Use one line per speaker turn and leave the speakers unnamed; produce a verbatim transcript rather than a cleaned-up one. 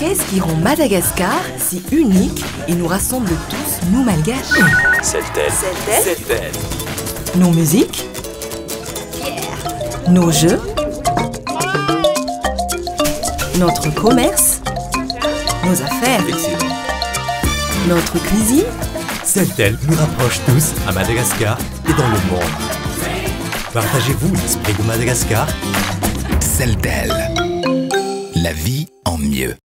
Qu'est-ce qui rend Madagascar si unique et nous rassemble tous, nous malgaches?
Celtel.
Celtel.
Celtel.
Nos musiques, nos jeux, notre commerce, nos affaires,
Excellent.
notre cuisine.
Celtel nous rapproche tous à Madagascar et dans le monde. Partagez-vous l'esprit de Madagascar?
Celtel. La vie en mieux.